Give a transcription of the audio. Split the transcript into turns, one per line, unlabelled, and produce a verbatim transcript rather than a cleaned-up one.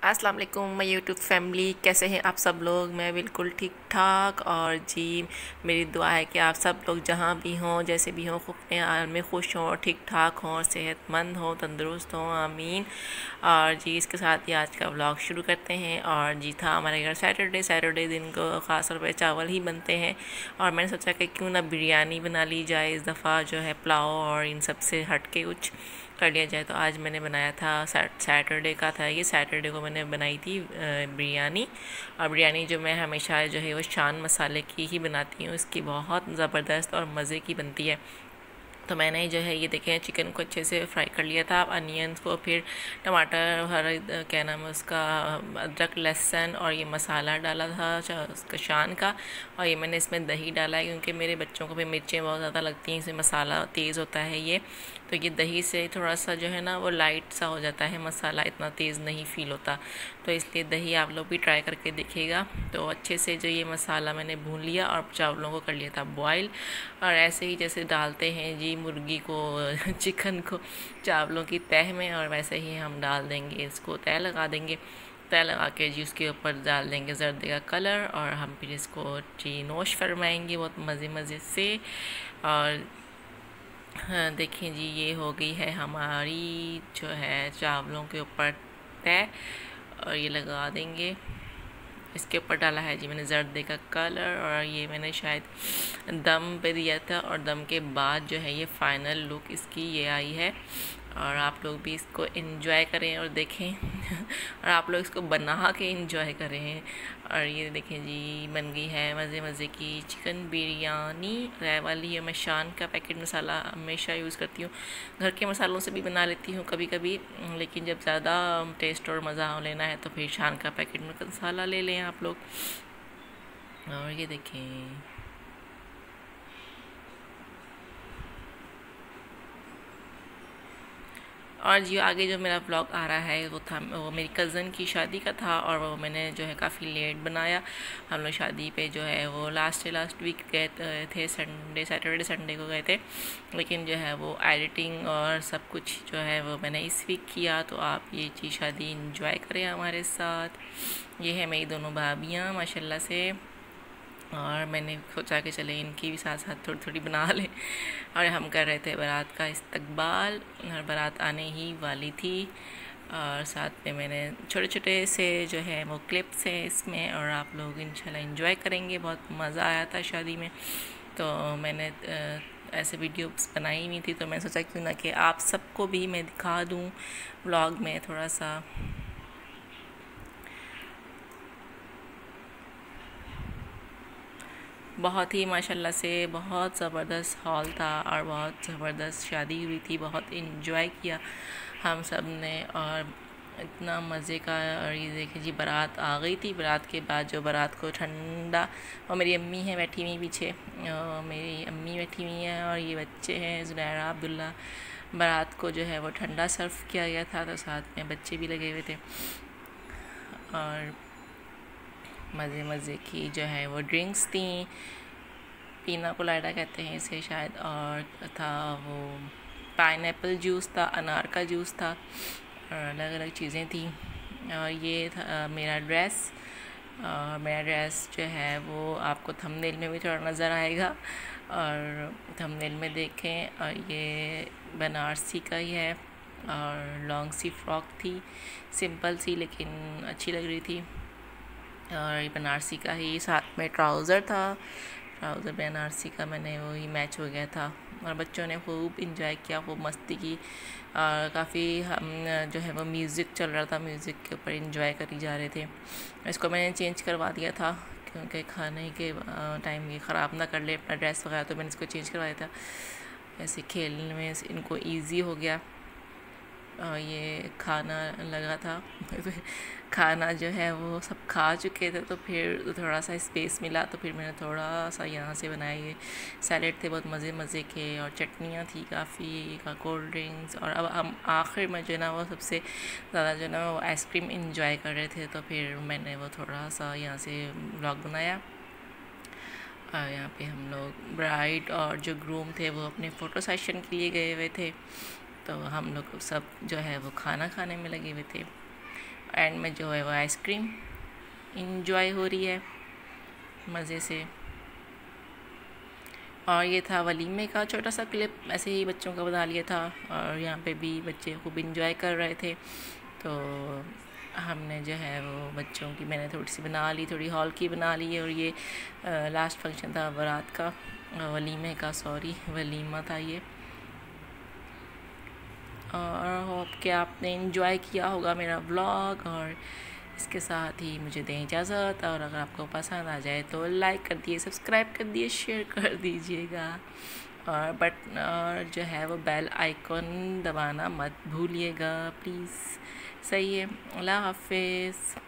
अस्सलाम वालेकुम my YouTube family, कैसे हैं आप सब लोग। मैं बिल्कुल ठीक ठाक। और जी मेरी दुआ है कि आप सब लोग जहाँ भी हों, जैसे भी हों, अपने हाल में खुश हों, ठीक ठाक हों, सेहतमंद हों, तंदुरुस्त हों, आमीन। और जी इसके साथ ही आज का व्लॉग शुरू करते हैं। और जी था हमारे घर सैटरडे सैटरडे दिन को ख़ास तौर पर चावल ही बनते हैं। और मैंने सोचा कि क्यों ना बिरयानी बना ली जाए इस दफ़ा, जो है पुलाव और इन सब से हट के कुछ कर लिया जाए। तो आज मैंने बनाया था, सैटरडे का था ये, सैटरडे को मैंने बनाई थी बिरयानी। और बिरयानी जो मैं हमेशा जो है वो शान मसाले की ही बनाती हूँ, इसकी बहुत ज़बरदस्त और मज़े की बनती है। तो मैंने जो है ये देखें चिकन को अच्छे से फ्राई कर लिया था, अनियंस को, फिर टमाटर, हर क्या नाम है उसका, अदरक लहसुन, और ये मसाला डाला था उसका शान का। और ये मैंने इसमें दही डाला है क्योंकि मेरे बच्चों को भी मिर्चें बहुत ज़्यादा लगती हैं, इसमें मसाला तेज़ होता है ये। तो ये दही से थोड़ा सा जो है ना वो लाइट सा हो जाता है, मसाला इतना तेज़ नहीं फ़ील होता। तो इसलिए दही आप लोग भी ट्राई करके देखिएगा। तो अच्छे से जो ये मसाला मैंने भून लिया और चावलों को कर लिया था बॉयल। और ऐसे ही जैसे डालते हैं जी मुर्गी को चिकन को चावलों की तह में, और वैसे ही हम डाल देंगे, इसको तह लगा देंगे। तह लगा के जी उसके ऊपर डाल देंगे जर्दे का कलर, और हम फिर इसको जी नोश फरमाएंगे बहुत मज़े मज़े से। और हाँ देखिए जी, ये हो गई है हमारी जो है चावलों के ऊपर तय, और ये लगा देंगे। इसके ऊपर डाला है जी मैंने जर्दे का कलर, और ये मैंने शायद दम पे दिया था, और दम के बाद जो है ये फ़ाइनल लुक इसकी ये आई है। और आप लोग भी इसको एंजॉय करें और देखें और आप लोग इसको बना के एंजॉय करें। और ये देखें जी बन गई है मज़े मज़े की चिकन बिरयानी। रह वाली है, मैं शान का पैकेट मसाला हमेशा यूज़ करती हूँ, घर के मसालों से भी बना लेती हूँ कभी कभी, लेकिन जब ज़्यादा टेस्ट और मज़ा लेना है तो फिर शान का पैकेट में मसाला ले लें आप लोग। और ये देखें और जी आगे जो मेरा ब्लॉग आ रहा है वो था, वो मेरी कज़न की शादी का था, और वो मैंने जो है काफ़ी लेट बनाया। हम लोग शादी पे जो है वो लास्ट लास्ट वीक गए थे, संडे सैटरडे संडे को गए थे, लेकिन जो है वो एडिटिंग और सब कुछ जो है वो मैंने इस वीक किया। तो आप ये चीज़ शादी इंजॉय करें हमारे साथ। ये है मेरी दोनों भाभियाँ माशाल्लाह से, और मैंने सोचा कि चले इनकी भी साथ साथ थोड़ी थोड़ी बना लें। और हम कर रहे थे बारात का इस्तकबाल, और बारात आने ही वाली थी। और साथ में मैंने छोटे छोटे से जो है वो क्लिप्स हैं इसमें, और आप लोग इंशाल्लाह एंजॉय करेंगे। बहुत मज़ा आया था शादी में, तो मैंने ऐसे वीडियोस बनाई हुई थी, तो मैं सोचा क्यों ना कि आप सबको भी मैं दिखा दूँ व्लॉग में थोड़ा सा। बहुत ही माशाल्लाह से बहुत ज़बरदस्त हॉल था, और बहुत ज़बरदस्त शादी हुई थी, बहुत इन्जॉय किया हम सब ने, और इतना मज़े का। और ये देखिए जी बारात आ गई थी, बारात के बाद जो बारात को ठंडा, और मेरी अम्मी है बैठी हुई पीछे, मेरी अम्मी बैठी हुई हैं, और ये बच्चे हैं ज़ुनैरा अब्दुल्ला। बारात को जो है वो ठंडा सर्व किया गया था, तो साथ में बच्चे भी लगे हुए थे, और मज़े मज़े की जो है वो ड्रिंक्स थी, पीना कोलाडा कहते हैं इसे शायद, और था वो पाइनएप्पल जूस था, अनार का जूस था, और अलग अलग चीज़ें थी। और ये था मेरा ड्रेस, और मेरा ड्रेस जो है वो आपको थंबनेल में भी थोड़ा नज़र आएगा, और थंबनेल में देखें। और ये बनारसी का ही है, और लॉन्ग सी फ्रॉक थी, सिंपल सी लेकिन अच्छी लग रही थी। और ये बनारसी का ही साथ में ट्राउज़र था, ट्राउज़र बनारसी का, मैंने वही मैच हो गया था। और बच्चों ने खूब इंजॉय किया, खूब मस्ती की, और काफ़ी हम जो है वो म्यूज़िक चल रहा था, म्यूज़िक के ऊपर इंजॉय करी जा रहे थे। इसको मैंने चेंज करवा दिया था क्योंकि खाने के टाइम ये ख़राब ना कर ले अपना ड्रेस वगैरह, तो मैंने इसको चेंज करवा दिया था। ऐसे खेलने में इनको ईजी हो गया। और ये खाना लगा था खाना जो है वो सब खा चुके थे, तो फिर थोड़ा सा स्पेस मिला, तो फिर मैंने थोड़ा सा यहाँ से बनाए। ये सैलेड थे बहुत मज़े मज़े के, और चटनियाँ थी काफ़ी, का कोल्ड ड्रिंक्स। और अब हम आखिर में जो ना वो सबसे ज़्यादा जो ना वो आइसक्रीम इंजॉय कर रहे थे, तो फिर मैंने वो थोड़ा सा यहाँ से व्लॉग बनाया। और यहाँ पे हम लोग ब्राइड और जो ग्रूम थे वो अपने फ़ोटो सेशन के लिए गए हुए थे, तो हम लोग सब जो है वो खाना खाने में लगे हुए थे। एंड में जो है वो आइसक्रीम इंजॉय हो रही है मज़े से। और ये था वलीमे का छोटा सा क्लिप, ऐसे ही बच्चों का बना लिया था और यहाँ पे भी बच्चे खूब इंजॉय कर रहे थे। तो हमने जो है वो बच्चों की मैंने थोड़ी सी बना ली, थोड़ी हॉल की बना ली। और ये लास्ट फंक्शन था बारात का, वलीमे का, सॉरी वलीमा था ये। और होप कि आपने इंजॉय किया होगा मेरा व्लॉग। और इसके साथ ही मुझे दें इजाज़त। और अगर आपको पसंद आ जाए तो लाइक कर दिए, सब्सक्राइब कर दिए, शेयर कर दीजिएगा। और बट और जो है वो बेल आइकॉन दबाना मत भूलिएगा प्लीज़। सही है, अल्लाह हाफिज़।